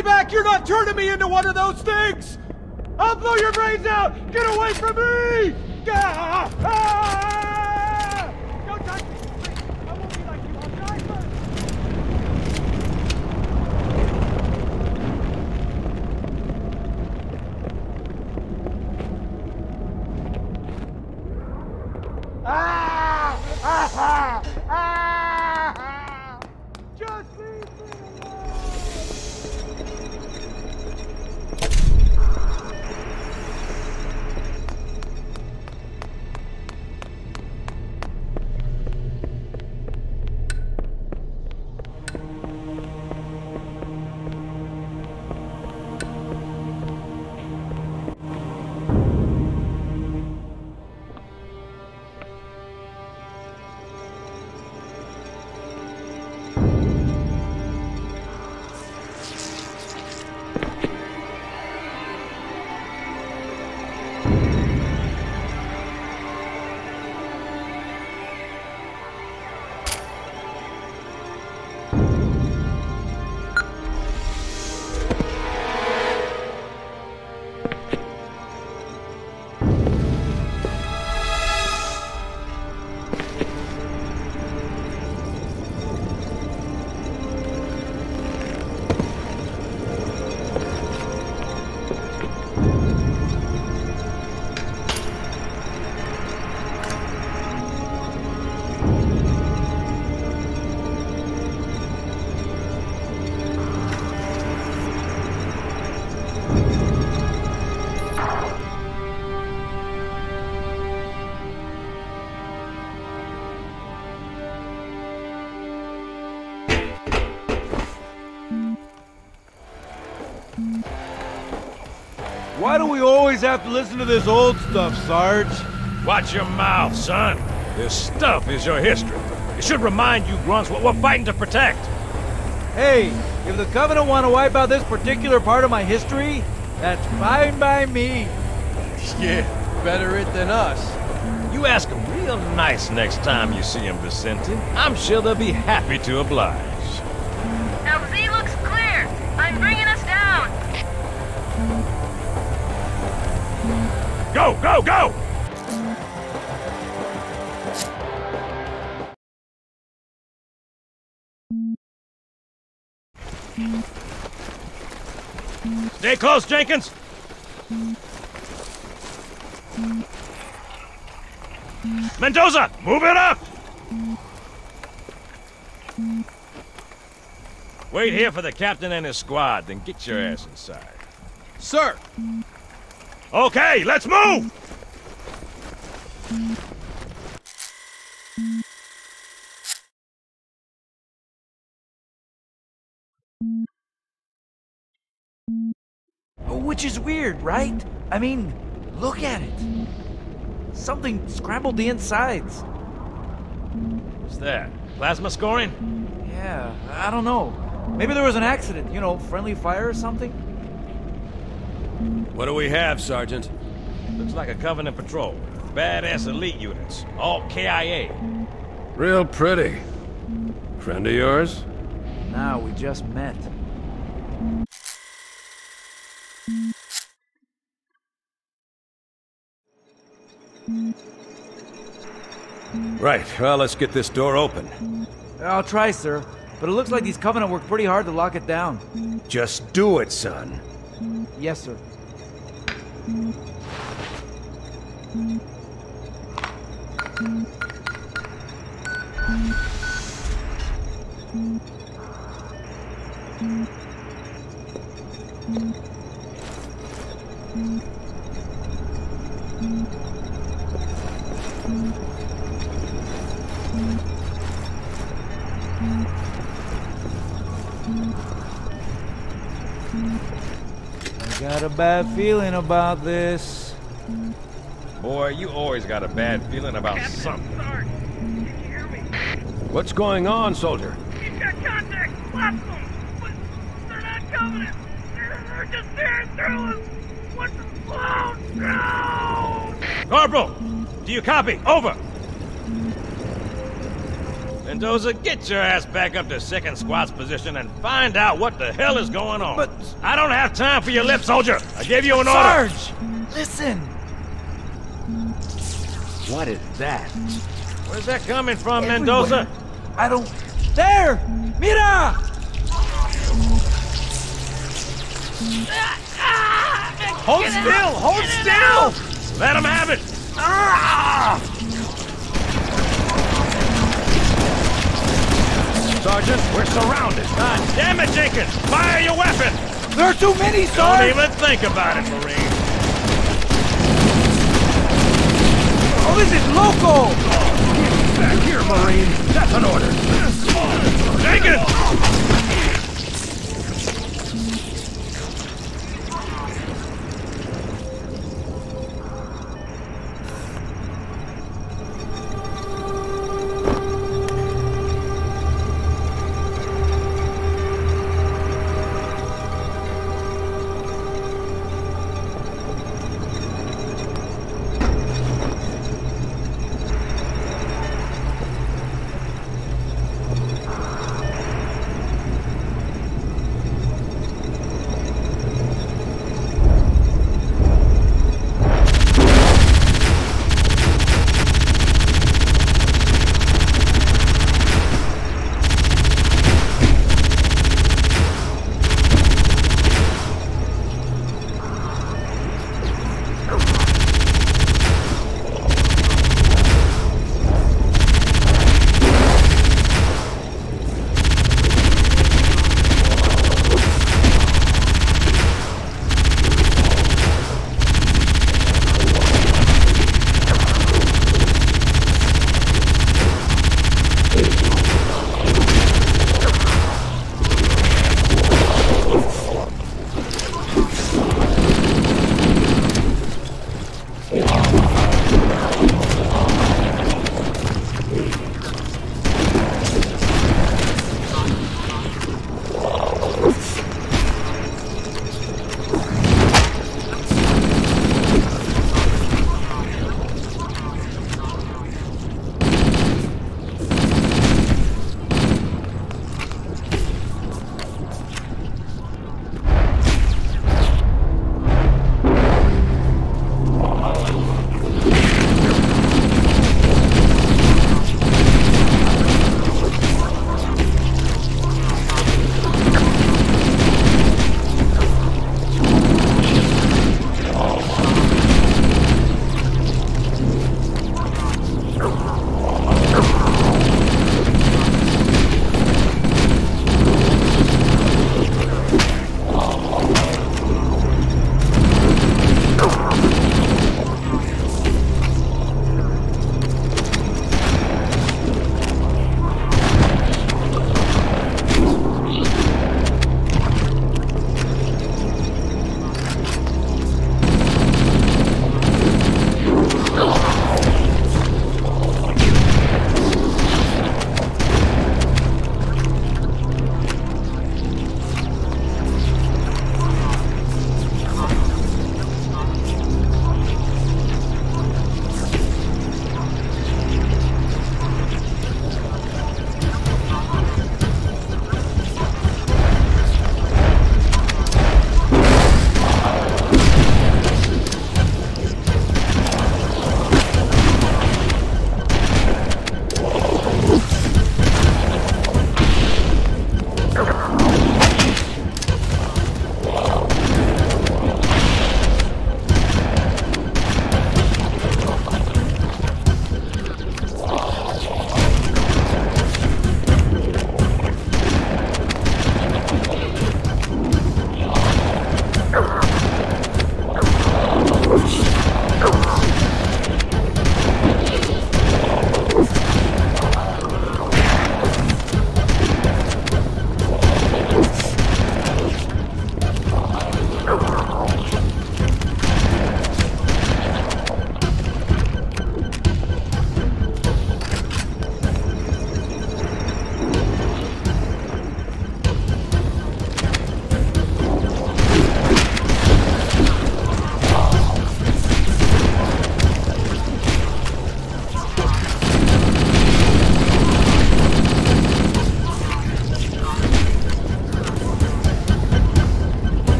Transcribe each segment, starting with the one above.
Stay back! You're not turning me into one of those things! I'll blow your brains out! Get away from me! Ah! Ah! Don't touch me! Please, I won't be like you. I'll die first! Ah! Ah! Ah! Just leave me alone! Why do we always have to listen to this old stuff, Sarge? Watch your mouth, son. This stuff is your history. It should remind you grunts what we're fighting to protect. Hey, if the Covenant want to wipe out this particular part of my history, that's fine by me. Yeah, better it than us. You ask them real nice next time you see them, Vicente. I'm sure they'll be happy to oblige. LZ looks clear. I'm bringing us down. Go, go, go! Stay close, Jenkins! Mendoza, move it up! Wait here for the captain and his squad, then get your ass inside. Sir! Okay, let's move! Which is weird, right? I mean, look at it. Something scrambled the insides. What's that? Plasma scoring? Yeah, I don't know. Maybe there was an accident, you know, friendly fire or something? What do we have, Sergeant? Looks like a Covenant patrol. Badass elite units. All KIA. Real pretty. Friend of yours? Nah, we just met. Right, well, let's get this door open. I'll try, sir. But it looks like these Covenant worked pretty hard to lock it down. Just do it, son. Yes, sir. I got a bad feeling about this. Boy, you always got a bad feeling about something. Sarge, can you hear me? What's going on, soldier? He's got contact. Lots of them. But they're not Covenant. They're just tearing through us. What's the no! Corporal, do you copy? Over. Mendoza, get your ass back up to second squad's position and find out what the hell is going on. But... I don't have time for your lip, soldier. I gave you an order. Sarge! Listen! What is that? Where's that coming from, Everywhere. Mendoza? I don't... There! Mira! Hold still! Hold still! Let him have it! Sergeant, we're surrounded. God damn it, Jenkins! Fire your weapon! There are too many, Don't Sarge! even think about it, Marine. Oh, this is local! Back here, Marine. That's an order. Jenkins!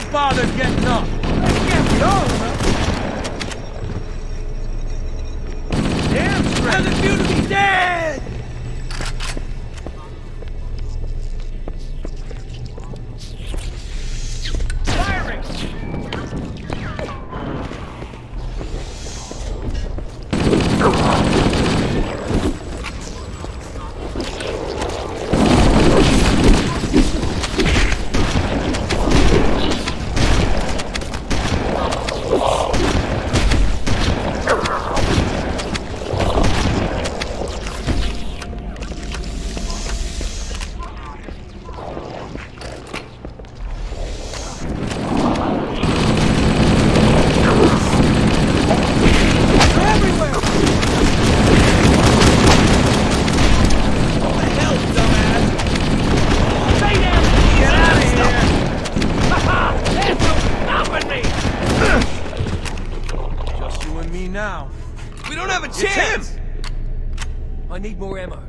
father getting up. That can't be all of us. Damn straight. How's it feel to be dead? Firing! Now. We don't have a chance! I need more ammo.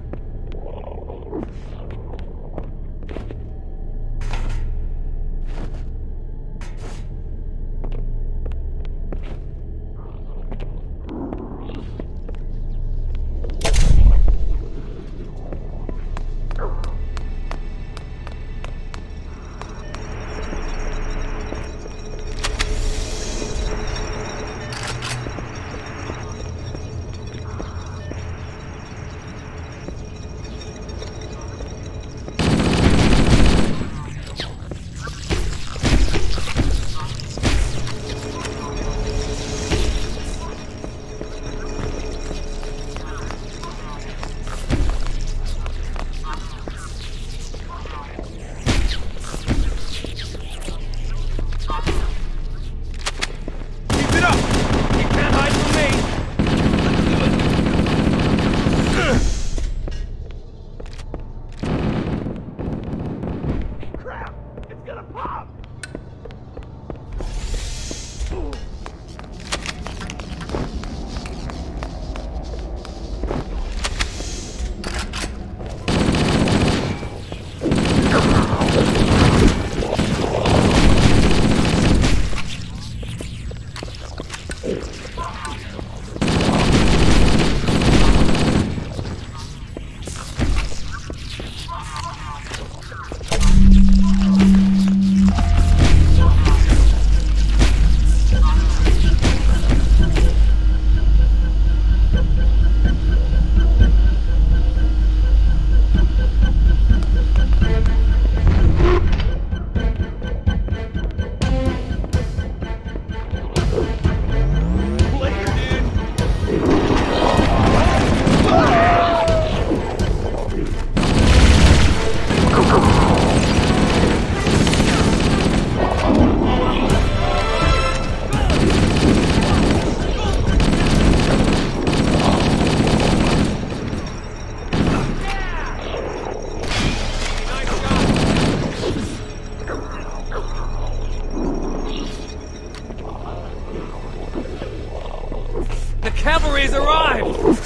The cavalry's arrived!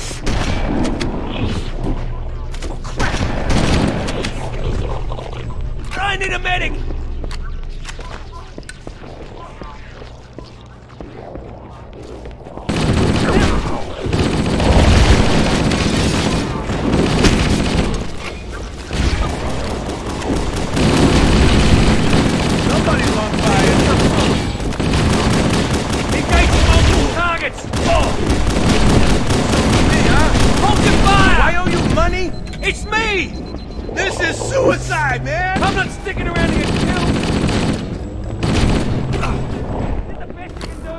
Oh, crap! I need a medic! Somebody's on fire. Engage multiple targets! Oh! Me, huh? Hold your fire! I owe you money? It's me! This is suicide, man! I'm not sticking around to get killed! Is it the best you can do?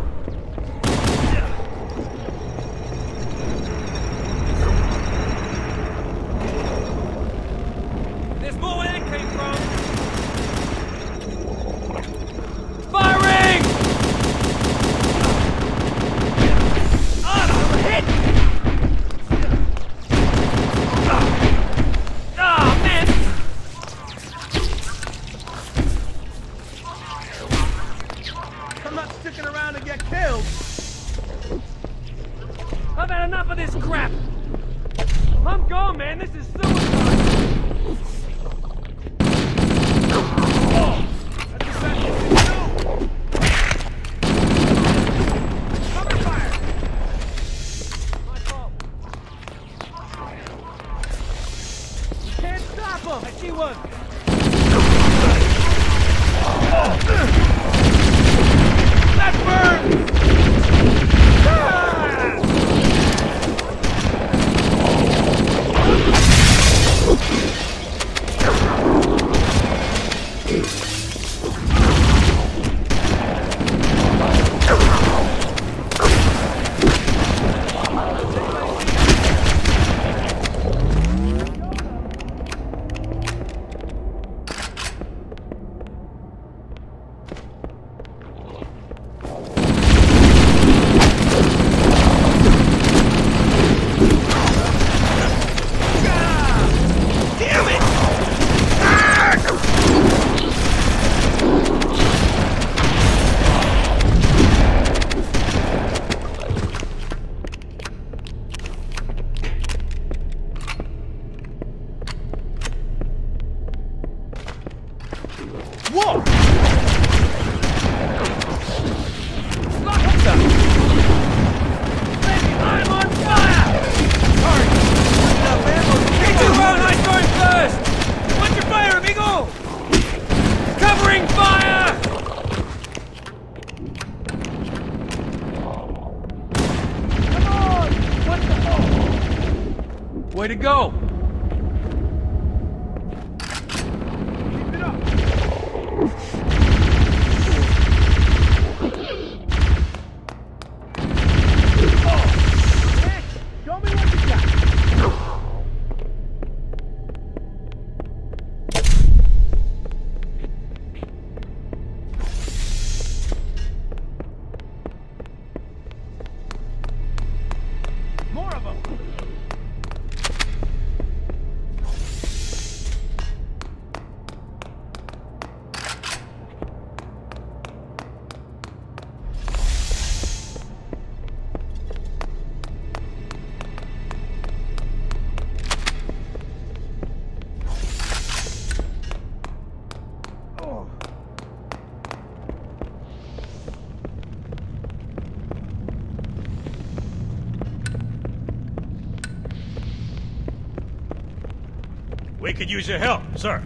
There's more where that came from! Firing! I'm hit! Ah, man! I'm not sticking around to get killed. I've had enough of this crap! I'm gone, man! This is suicide! Oh, that's exactly what you do. That burns! Whoa! Baby, I'm on fire! Get your own ice going first! Watch your fire, amigo! Covering fire! Come on! What the hell? Way to go! Keep it up! Show me what you got! More of them! We could use your help, sir.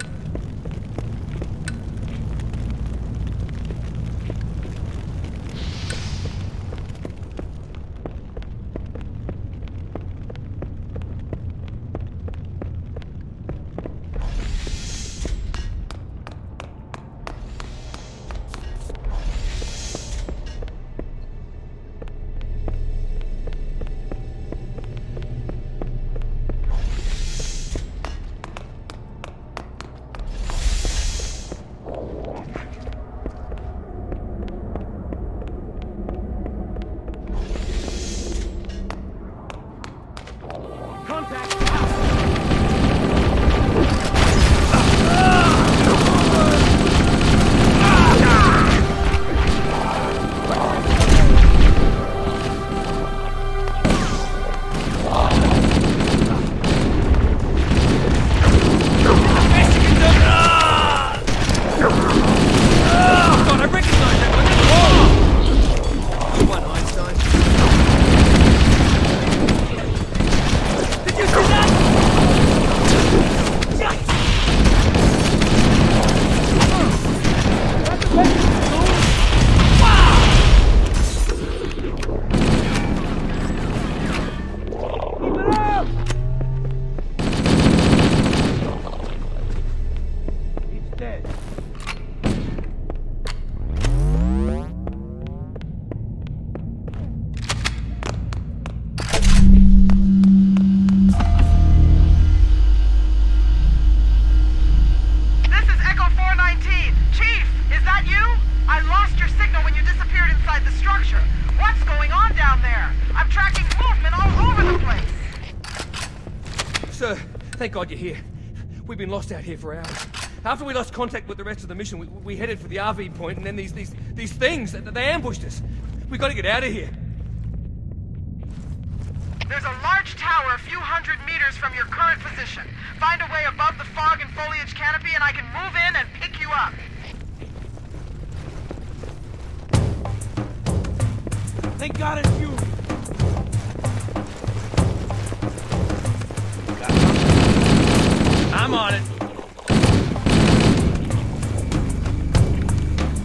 Sir, thank God you're here. We've been lost out here for hours. After we lost contact with the rest of the mission, we headed for the RV point, and then these things, they ambushed us. We gotta get out of here. There's a large tower a few hundred meters from your current position. Find a way above the fog and foliage canopy, and I can move in and pick you up. Thank God it's you! I'm on it.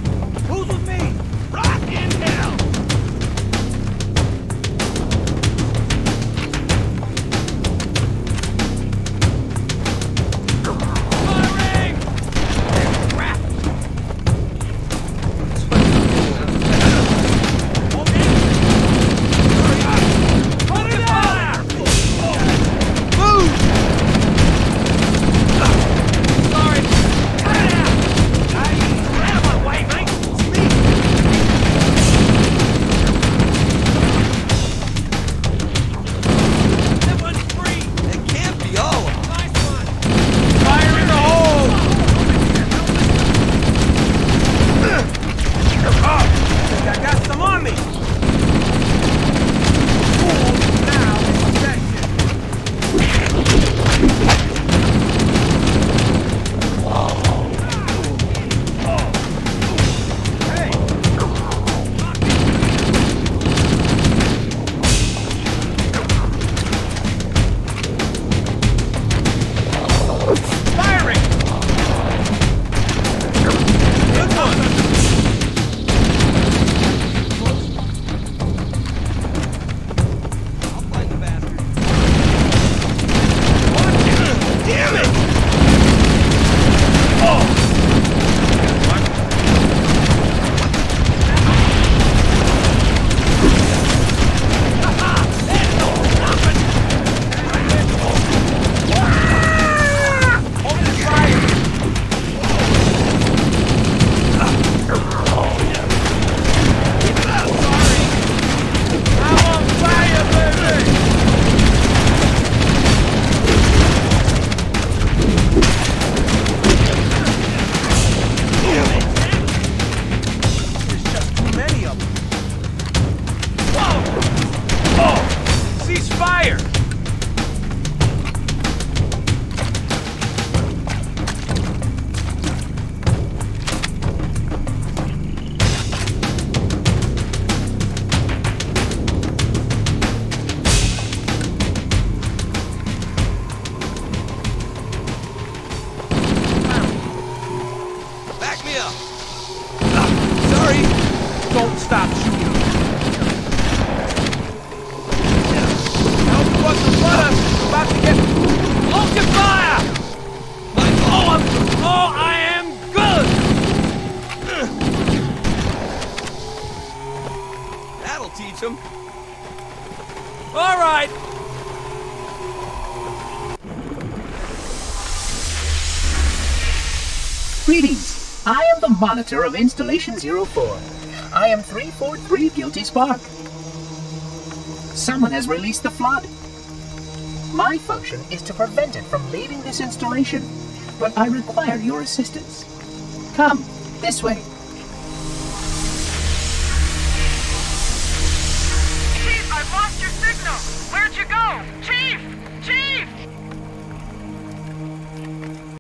stop shooting. Help what the butter is about to get... Open fire! I am good! That'll teach him. All right. Greetings. I am the monitor of Installation 04. I am 343 Guilty Spark. Someone has released the flood. My function is to prevent it from leaving this installation, but I require your assistance. Come, this way. Chief, I've lost your signal. Where'd you go? Chief!